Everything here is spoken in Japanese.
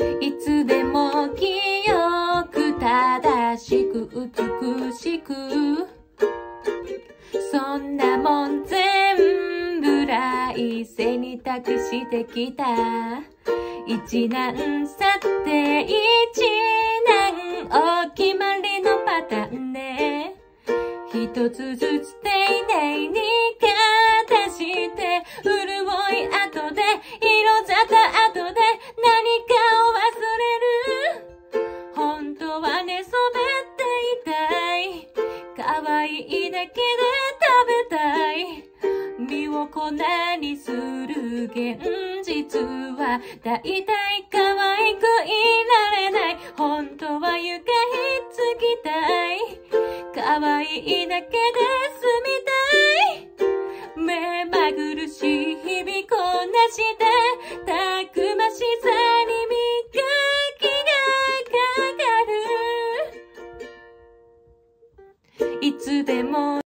いつでも清く正しく美しく、そんなもん全部来世に託してきた。一難去って一難、お決まりのパターンね。一つずつ丁寧に片して潤い後で色ざった後で何かを忘れる。本当は寝そべっていたい。可愛いだけで食べたい。身を粉にする現実はだいたい可愛くいられない。本当は床につきたい。可愛いだけで住みたい。目まぐるしい日々こなしてたくましさに磨きがかかる。いつでも